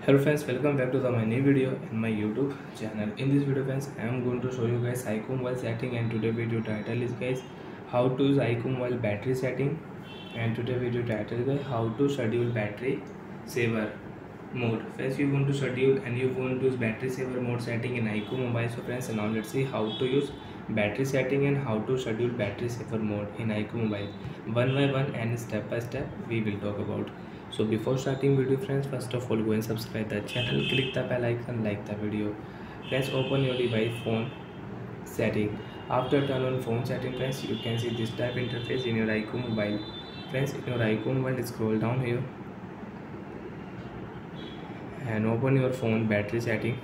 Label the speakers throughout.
Speaker 1: Hello friends, welcome back to my new video in my YouTube channel. In this video friends, I am going to show you guys iQOO mobile setting, and today video title is guys how to use iQOO mobile battery setting, and today video title is guys how to schedule battery saver mode. Friends, you want to schedule and you want to use battery saver mode setting in iQOO mobile. So friends, now let's see how to use battery setting and how to schedule battery saver mode in iQOO mobile. One by one and step by step we will talk about. So before starting video friends, first of all go and subscribe the channel, click the bell icon, like the video. Friends, open your device phone setting. After turn on phone setting friends, you can see this type interface in your iQOO mobile. Friends, in your iQOO mobile, scroll down here and open your phone battery setting.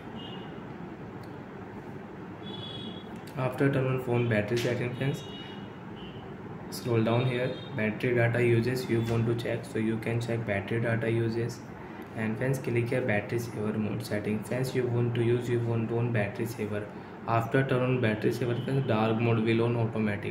Speaker 1: After turn on phone battery setting friends, scroll down here, battery data uses you want to check, so you can check battery data uses. And friends, click here battery saver mode setting. Friends, you want on battery saver. After turn on battery saver friends, dark mode will on automatic.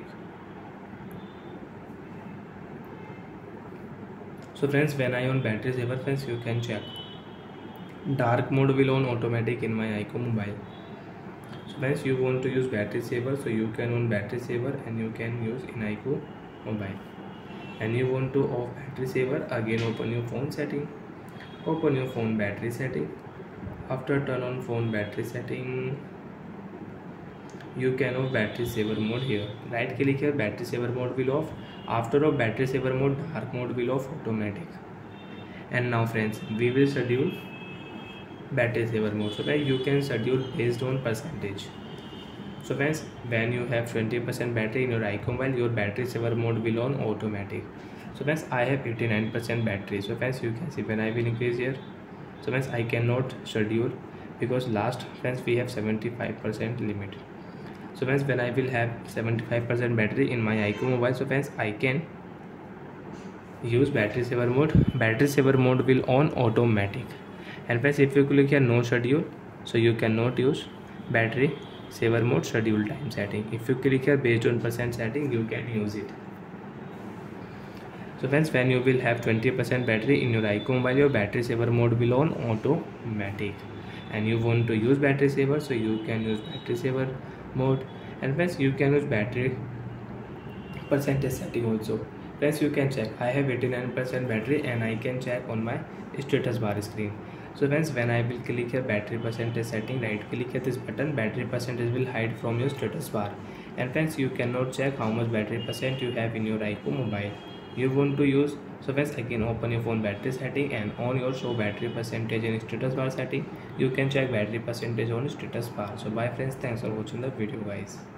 Speaker 1: So friends, when I on battery saver friends, you can check dark mode will on automatic in my iQOO mobile. So friends, you want to use battery saver, so you can on battery saver and you can use in iQOO mobile. And you want to off battery saver, again open your phone setting, open your phone battery setting. After turn on phone battery setting, you can off battery saver mode here. Right click here, battery saver mode will off. After off battery saver mode, dark mode will off automatic. And now friends, we will schedule battery saver mode. So guys, you can schedule based on percentage. So friends, when you have 20% battery in your iQOO mobile, your battery saver mode will on automatic. So friends, I have 89% battery. So friends, you can see when I will increase here, so friends, I cannot schedule because last friends we have 75% limit. So friends, when I will have 75% battery in my iQOO mobile, so friends, I can use battery saver mode. Battery saver mode will on automatic. And friends, if you click here no schedule, so you cannot use battery saver mode schedule time setting. If you click here based on percent setting, you can use it. So friends, when you will have 20% battery in your iQOO mobile, your battery saver mode will on automatic. And you want to use battery saver, so you can use battery saver mode. And friends, you can use battery percentage setting also. Friends, you can check I have 89% battery and I can check on my status bar screen. So friends, when I will click here battery percentage setting, right click here this button, battery percentage will hide from your status bar. And friends, you cannot check how much battery percent you have in your iQOO mobile. You want to use, so friends, again open your phone battery setting and on your show battery percentage in status bar setting, you can check battery percentage on status bar. So bye friends, thanks for watching the video guys.